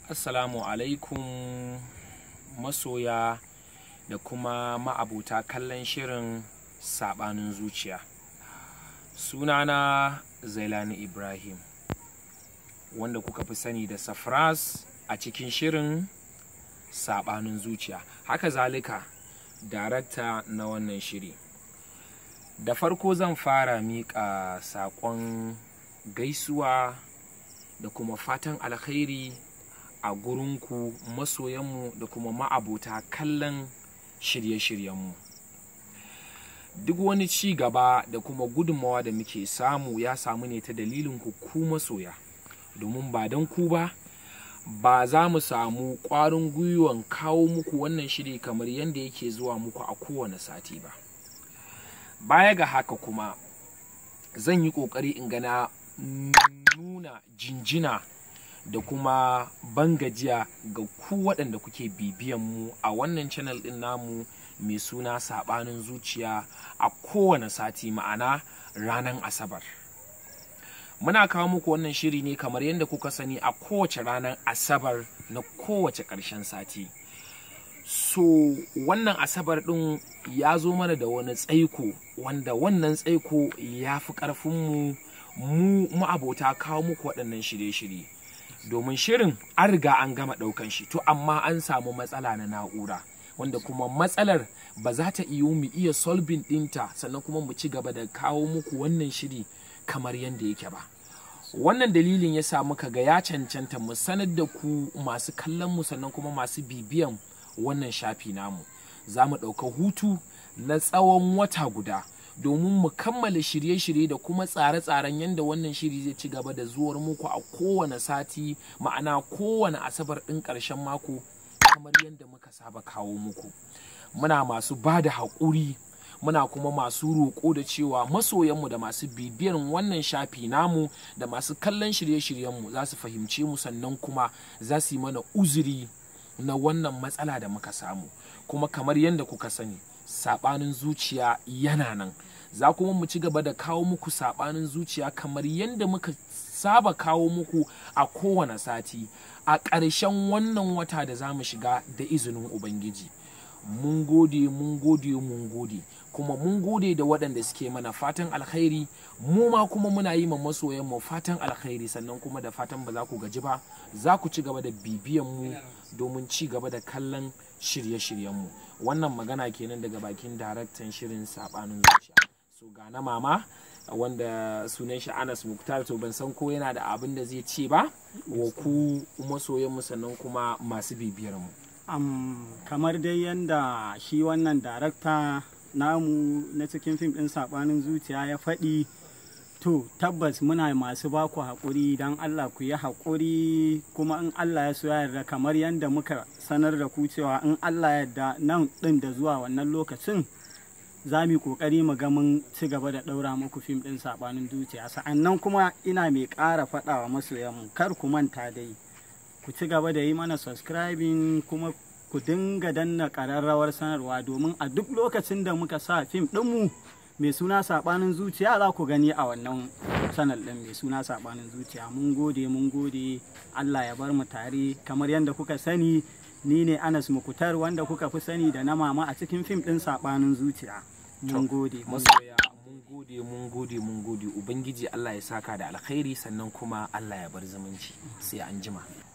Assalamu alaikum masoya da kuma ma'abota kallon shirin saɓanin zuciya. Sunana Zailani Ibrahim, wanda kuka fi sani da Safras a cikin shirin saɓanin zuciya. Haka zalika, darakta na wannan shiri. Da farko zan fara miƙa saƙon gaisuwa da kuma fatan alkhairi a gurinku masoyanmu da kuma ma'abota kallon shirye-shiryenmu. Duk wani ci gaba da kuma gudunmawa da muke samu ya samu ne ta dalilin ku masoya, domin ba don ku ba za mu samu ƙwarin gwiwan kawo muku wannan shiri kamar yadda yake zuwa muku a kowane sati ba. Baya ga haka kuma zan yi ƙoƙari in gana nuna jinjina da kuma bangajiya ga ku waɗanda kuke bibiyan mu a wannan channel ɗin namu mai suna saɓanin zuciya a kowane sati, ma'ana ranar Asabar. Muna kawo muku wannan shiri ne kamar yadda kuka sani a kowace ranar Asabar na kowace ƙarshen sati. So wannan Asabar ɗin ya zo mana da wani tsaiko, wanda wannan tsaiko ya fi ƙarfinmu mu ma'abota kawo muku waɗannan shirye-shirye. Domin shirin an riga an gama ɗaukan shi, to amma an samu matsala na na'ura, wanda kuma matsalar ba za ta iya solving ɗinta sannan kuma mu ci gaba da kawo muku wannan shiri kamar yadda yake ba. Wannan dalilin ya sa muka ga ya cancanta mu sanar da ku masu kallon mu sannan kuma masu bibiyan wannan shafi namu. Za mu ɗauka hutu na tsawon wata guda domin mu kammala shirye-shirye da kuma tsare-tsaren yadda wannan shiri zai ci gaba da zuwar muku a kowane sati, ma'ana kowane Asabar ɗin ƙarshen mako kamar yadda muka saba kawo muku. Muna masu ba da haƙuri, muna kuma masu roƙo da cewa masoyanmu da masu bibiyar wannan shafi namu da masu kallon shirye-shiryenmu za su fahimce mu sannan kuma za su yi mana uzuri na wannan matsala da muka samu. Kuma kamar yadda kuka sani, saɓanin zuciya yana nan. Za kuma mu ci gaba da kawo muku saɓanin zuciya kamar yadda muka saba kawo muku a kowane sati a ƙarshen wannan wata da za mu shiga da izinin Ubangiji. Mun gode, mun gode, mun gode, kuma mun gode da waɗanda suke mana fatan alkhairi. Mu ma kuma muna yi ma masoyanmu fatan alkhairi, sannan kuma da fatan ba za ku gaji ba, za ku ci gaba da bibiyan mu domin ci gaba da kallon shirye-shiryenmu. Wannan magana kenan daga bakin daraktan shirin saɓanin zuciya. So ga na mama wanda sunan shi Anas Muktar, to ban san ko yana da abin da zai ce ba wa ku masoyanmu sannan kuma masu bibiyar mu. Kamar dai yadda shi wannan darakta namu na cikin fim ɗin saɓanin zuciya ya faɗi, to tabbas muna masu baku haƙuri, don Allah ku yi haƙuri, kuma in Allah ya so ya yarda kamar yadda muka sanar da ku cewa in Allah ya yarda nan ɗin da zuwa wannan lokacin za mu yi ƙoƙari mu ga mun ci gaba da ɗaura muku fim ɗin saɓanin zuciya. Sa'annan kuma ina mai ƙara faɗawa masoyanmu, kar ku manta dai ku ci gaba da yi mana subscribing, kuma ku dinga danna ƙararrawar sanarwa, domin a duk lokacin da muka sa fim ɗinmu mai suna saɓanin zuciya za ku gani a wannan channel ɗin mai suna saɓanin zuciya. Mun gode, mun gode, Allah ya bar mu tare. Kamar yadda kuka sani, ni ne Anas Mukutar, wanda kuka fi sani da na mama a cikin fim ɗin saɓanin zuciya. Mun gode masoya, mun gode, mun gode, mun gode. Ubangiji Allah ya saka da alkhairi, sannan kuma Allah ya bar zumunci. Sai an jima.